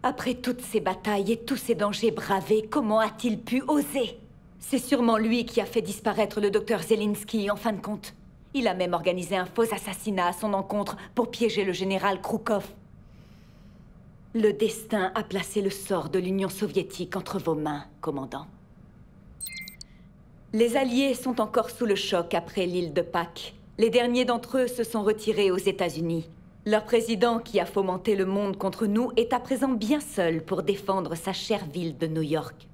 Après toutes ces batailles et tous ces dangers bravés, comment a-t-il pu oser? C'est sûrement lui qui a fait disparaître le docteur Zelensky, en fin de compte. Il a même organisé un faux assassinat à son encontre pour piéger le général Kroukov. Le destin a placé le sort de l'Union soviétique entre vos mains, commandant. Les Alliés sont encore sous le choc après l'île de Pâques. Les derniers d'entre eux se sont retirés aux États-Unis. Leur président, qui a fomenté le monde contre nous, est à présent bien seul pour défendre sa chère ville de New York.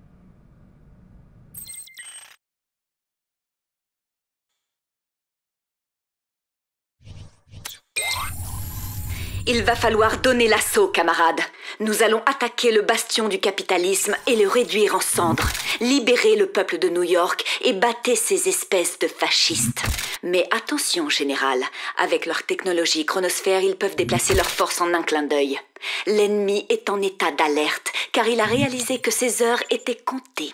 Il va falloir donner l'assaut, camarades. Nous allons attaquer le bastion du capitalisme et le réduire en cendres. Libérer le peuple de New York et battre ces espèces de fascistes. Mais attention, général. Avec leur technologie chronosphère, ils peuvent déplacer leurs forces en un clin d'œil. L'ennemi est en état d'alerte, car il a réalisé que ses heures étaient comptées.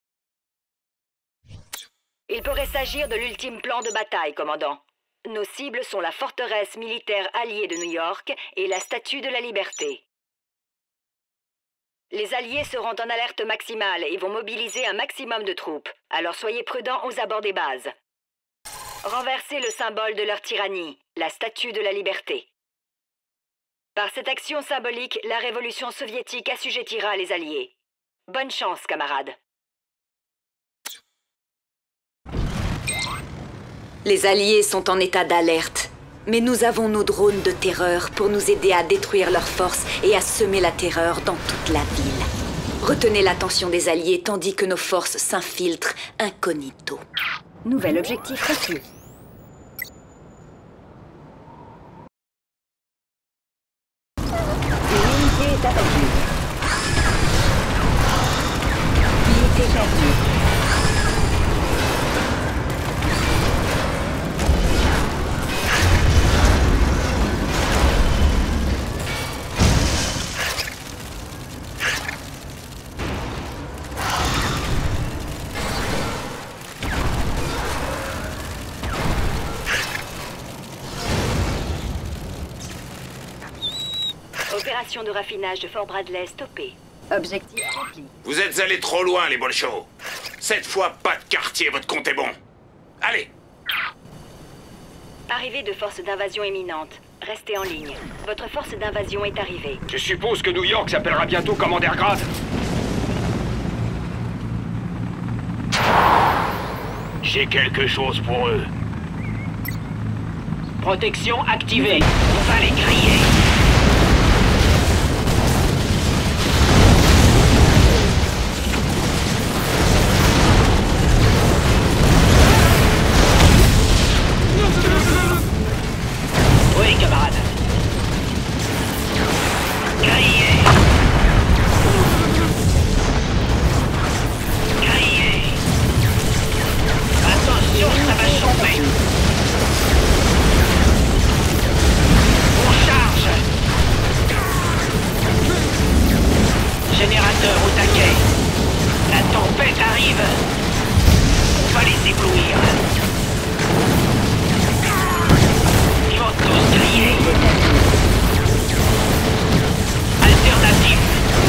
Il pourrait s'agir de l'ultime plan de bataille, commandant. Nos cibles sont la forteresse militaire alliée de New York et la Statue de la Liberté. Les Alliés seront en alerte maximale et vont mobiliser un maximum de troupes. Alors soyez prudents aux abords des bases. Renversez le symbole de leur tyrannie, la Statue de la Liberté. Par cette action symbolique, la révolution soviétique assujettira les Alliés. Bonne chance, camarades. Les Alliés sont en état d'alerte, mais nous avons nos drones de terreur pour nous aider à détruire leurs forces et à semer la terreur dans toute la ville. Retenez l'attention des Alliés tandis que nos forces s'infiltrent incognito. Nouvel objectif reçu. L'unité est abattue. Unité perdue. Opération de raffinage de Fort Bradley stoppée. Objectif rempli. Vous êtes allés trop loin, les bolchos. Cette fois, pas de quartier, votre compte est bon. Allez! Arrivée de force d'invasion imminente. Restez en ligne. Votre force d'invasion est arrivée. Je suppose que New York s'appellera bientôt Commandergrad. J'ai quelque chose pour eux. Protection activée. On va les griller. Oui, camarade. Grillez. Grillez. Attention, ça va chauffer. On charge. Générateur au taquet. La tempête arrive. On va les éblouir. Ils vont tous griller. Alternative.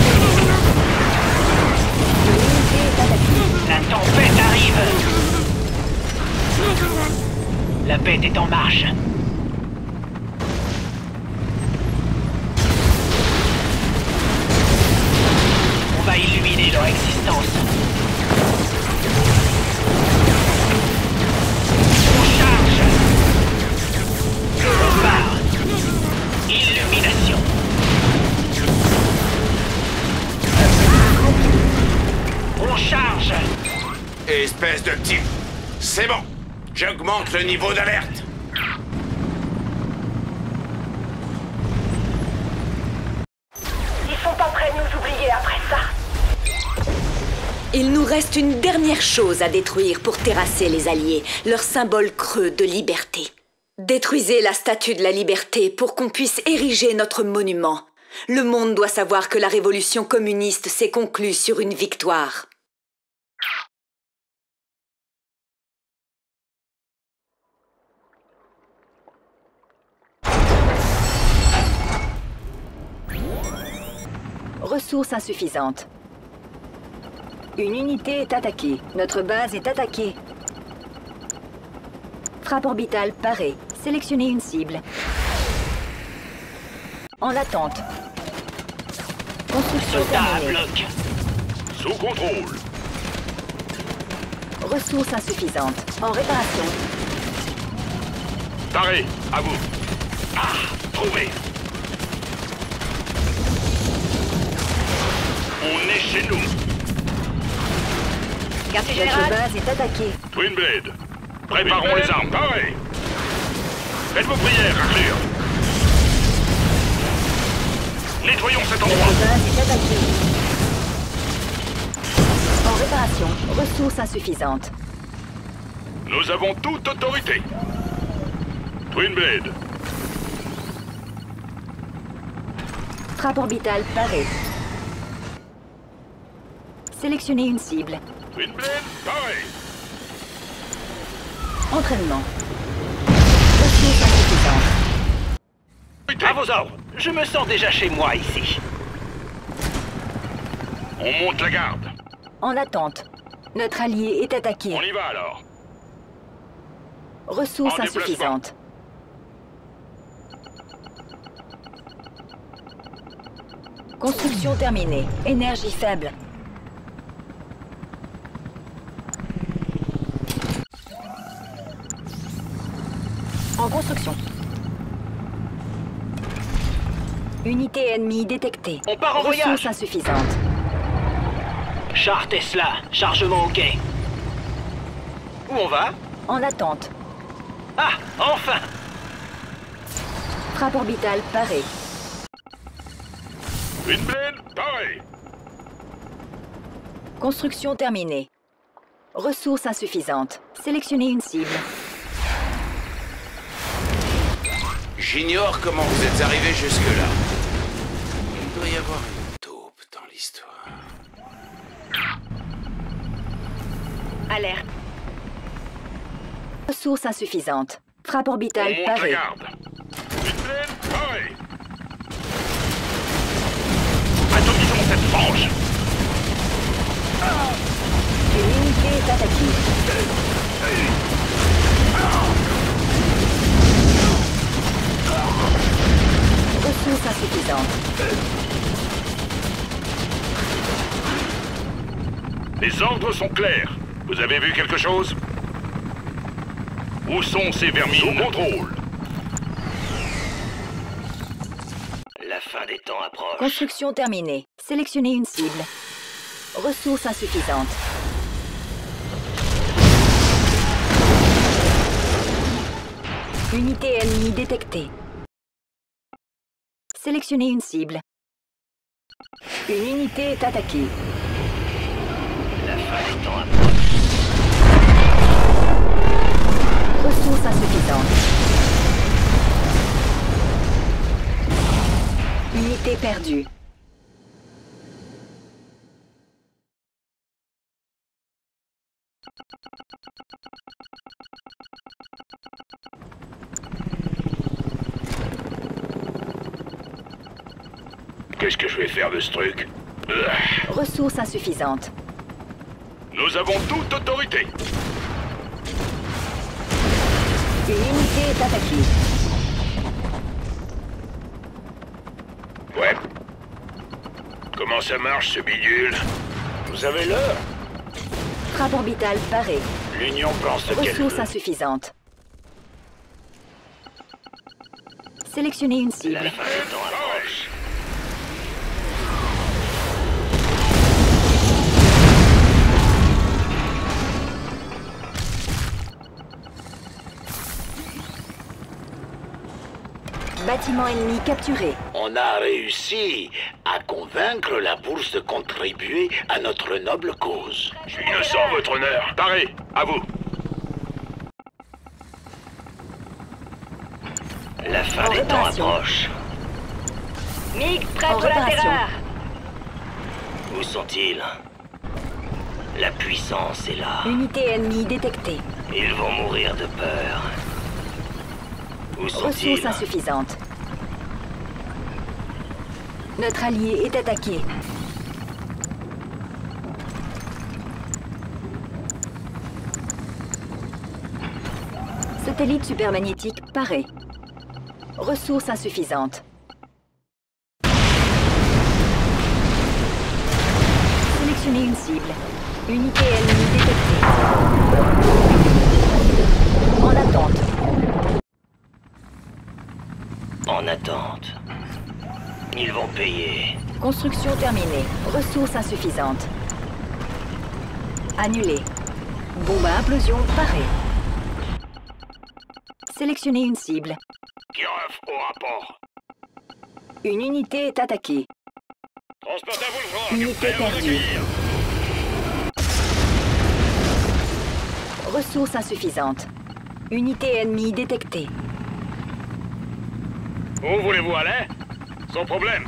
La tempête arrive. La bête est en marche. On va illuminer leur existence. On charge. On part. Illumination. On charge. Espèce de type. C'est bon. J'augmente le niveau d'alerte. Ils sont pas prêts de nous oublier après ça. Il nous reste une dernière chose à détruire pour terrasser les Alliés, leur symbole creux de liberté. Détruisez la Statue de la Liberté pour qu'on puisse ériger notre monument. Le monde doit savoir que la révolution communiste s'est conclue sur une victoire. Ressources insuffisantes. Une unité est attaquée. Notre base est attaquée. Frappe orbitale parée. Sélectionnez une cible. En attente. Construction Soldat à terminée. bloc. Sous contrôle. Ressources insuffisantes. En réparation. Taré, à vous. Ah, trouvé. On est chez nous. Quartier Notre général, base est attaquée. Twin Blade. Préparons les armes. Taré. Faites vos prières, Arthur. Nettoyons cet endroit. Notre base est attaquée. En réparation. Ressources insuffisantes. Nous avons toute autorité. Twin Blade. Frappe orbitale parée. Sélectionnez une cible. Twin Blade, taré. Entraînement. Ressources insuffisantes. À vos ordres. Je me sens déjà chez moi ici. On monte la garde. En attente. Notre allié est attaqué. On y va alors. Ressources En déplacement. insuffisantes. Construction terminée. Énergie faible. En construction. Unité ennemie détectée. On part en Ressources voyage. insuffisantes. Char Tesla, chargement OK. Où on va? En attente. Ah, enfin! Frappe orbitale parée. Twin Blade, taré. Construction terminée. Ressources insuffisantes. Sélectionnez une cible. J'ignore comment vous êtes arrivé jusque-là. Il doit y avoir une taupe dans l'histoire. alerte. Ressources insuffisantes. Frappe orbitale On monte la parée. garde. Twin Blade, taré. Atomisons cette frange. Une unité est attaquée. Ressources insuffisantes. Les ordres sont clairs. Vous avez vu quelque chose? Où sont ces vermines? Sous contrôle. La fin des temps approche. Construction terminée. Sélectionnez une cible. Ressources insuffisantes. Unité ennemie détectée. Sélectionnez une cible. Une unité est attaquée. La fin des temps approche. Ressources insuffisantes. Unité perdue. Qu'est-ce que je vais faire de ce truc? Ressources insuffisantes. Nous avons toute autorité. Une unité est attaquée. Ouais. Comment ça marche, ce bidule? Vous avez l'heure? Frappe orbitale parée. L'Union pense ce qu'elle Ressources veut. insuffisantes. Sélectionnez une cible. La fin des temps approche. Bâtiment ennemi capturé. On a réussi à convaincre la bourse de contribuer à notre noble cause. Je suis innocent, votre honneur. Taré, à vous. La fin En des temps réparation. approche. MiG, prêt En pour la réparation. terreur. Où sont-ils? La puissance est là. Unité ennemie détectée. Ils vont mourir de peur. Où Ressources sont-ils? insuffisantes. Notre allié est attaqué. Satellite supermagnétique paré. Ressources insuffisantes. Sélectionnez une cible. Unité ennemie détectée. En attente. En attente. Ils vont payer. Construction terminée. Ressources insuffisantes. Annulé. Bombe à implosion parée. Sélectionnez une cible. Kirov au rapport. Une unité est attaquée. Transportez-vous le frog. Unité Prêt à vous perdue. accueillir. Ressources insuffisantes. Unité ennemie détectée. Où voulez-vous aller? Sans problème.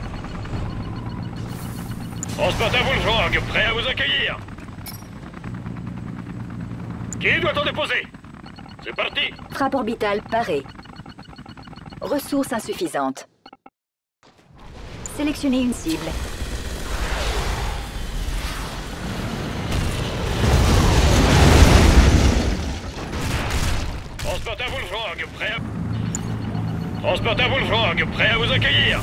Transportez-vous le frog. Prêt à vous accueillir. Qui doit-on déposer? C'est parti. Frappe orbitale parée. Ressources insuffisantes. Sélectionnez une cible. Transportez-vous le frog. Prêt à... Transportez-vous le frog. Prêt à vous accueillir.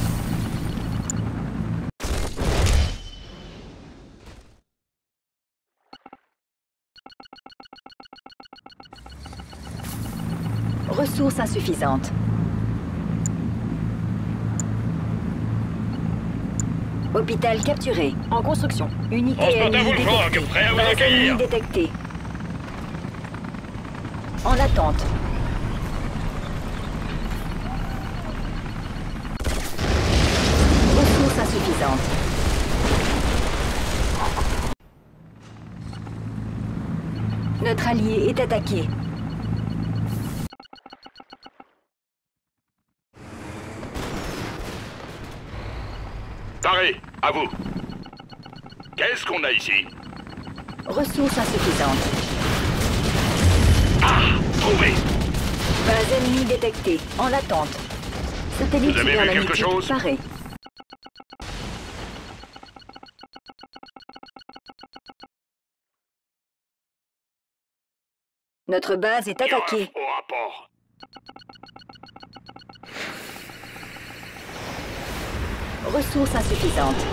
Ressources insuffisantes. Hôpital capturé. En construction. Unité Transportez-vous ennemie le frog. détectée. Prêt à vous Base accueillir. ennemie détectée. En attente. Ressources insuffisantes. Notre allié est attaqué. Paré, à vous. Qu'est-ce qu'on a ici? Ressources insuffisantes. Trouvé. Base ennemie détectée. En attente. Satellite Vous avez vu quelque supermagnétique chose? paré. Notre base est attaquée. Kirov au rapport. Ressources insuffisantes.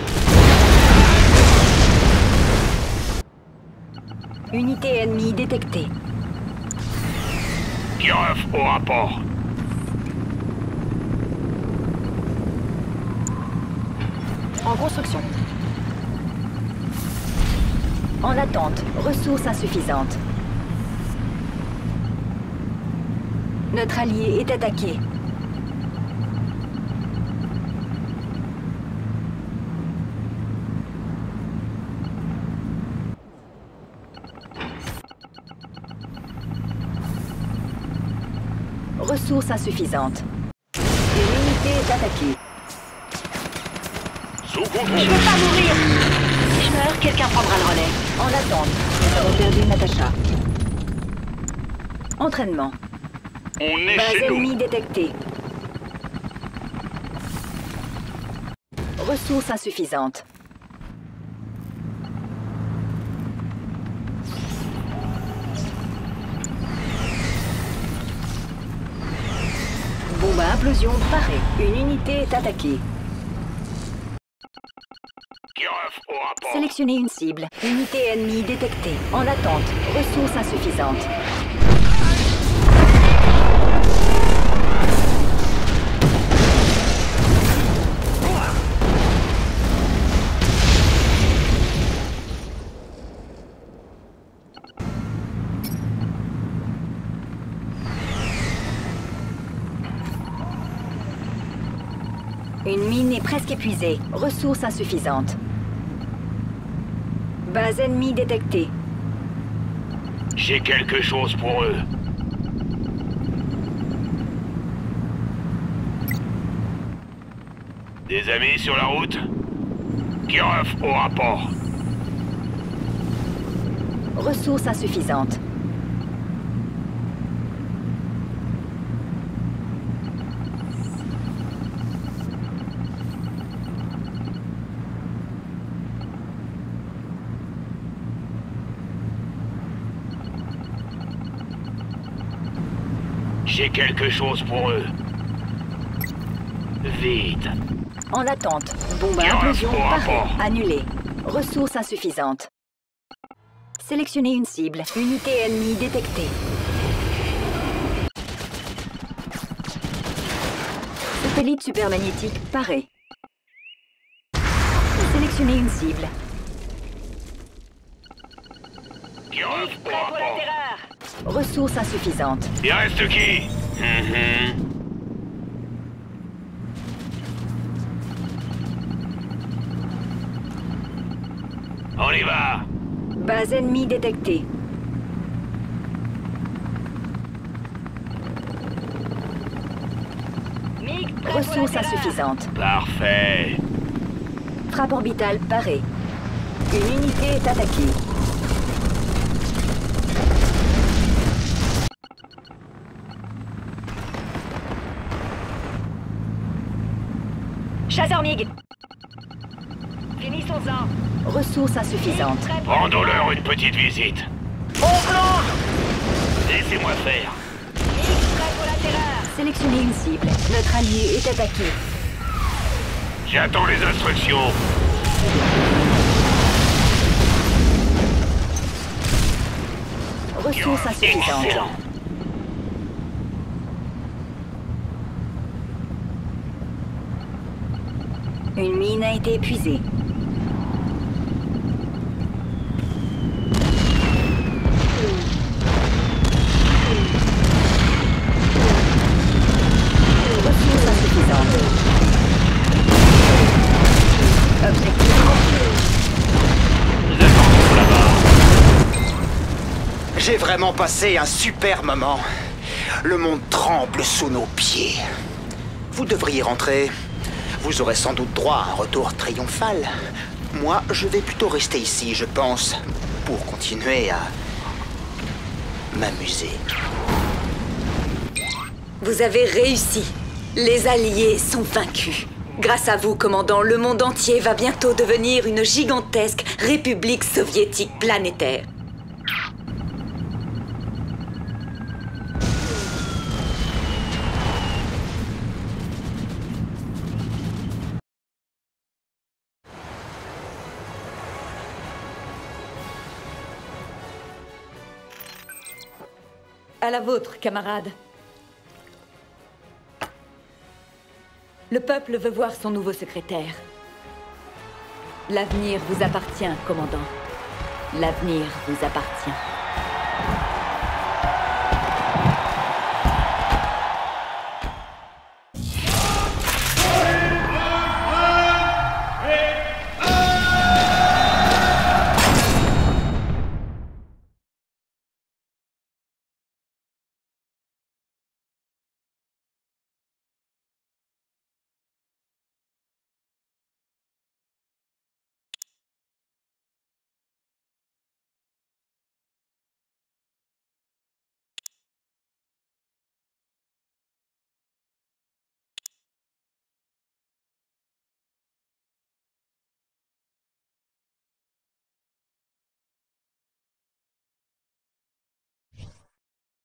Unité ennemie détectée. Kirov au rapport. En construction. En attente. Ressources insuffisantes. Notre allié est attaqué. Ressources insuffisantes. Une unité est attaquée. Sous contrôle. Je veux pas mourir! Si je meurs, quelqu'un prendra le relais. En attente. Nous avons perdu Natacha. Entraînement. On est Base chez nous. ennemie détectée. Ressources insuffisantes. Bombe à implosion parée. Une unité est attaquée. Kirov au rapport. Sélectionnez une cible. Unité ennemie détectée. En attente. Ressources insuffisantes. Une mine est presque épuisée. Ressources insuffisantes. Base ennemie détectée. J'ai quelque chose pour eux. Des amis sur la route? Kirov au rapport. Ressources insuffisantes. J'ai quelque chose pour eux. Vite. En attente. Bombe à Bien, implosion pour parée. rapport. Annulée. Ressources insuffisantes. Sélectionnez une cible. Unité ennemie détectée. Satellite supermagnétique paré. Sélectionnez une cible. Bien, pour Prêt pour la rapport. terreur. Ressources insuffisantes. Il reste qui? On y va. Base ennemie détectée. Ressources insuffisantes. Parfait. Frappe orbitale parée. Une unité est attaquée. Chasseur MiG. Finissons-en. Ressources insuffisantes. Rendons-leur une petite visite. On plonge. Laissez-moi faire. Sélectionnez une cible. Notre allié est attaqué. J'attends les instructions. Ressources insuffisantes. Excellent. Une mine a été épuisée. Ressources insuffisantes. Objectif rempli. Nous attendons là-bas. J'ai vraiment passé un super moment. Le monde tremble sous nos pieds. Vous devriez rentrer. Vous aurez sans doute droit à un retour triomphal. Moi, je vais plutôt rester ici, je pense, pour continuer à m'amuser. Vous avez réussi. Les Alliés sont vaincus. Grâce à vous, commandant, le monde entier va bientôt devenir une gigantesque république soviétique planétaire. À la vôtre, camarades. Le peuple veut voir son nouveau secrétaire. L'avenir vous appartient, commandant. L'avenir vous appartient.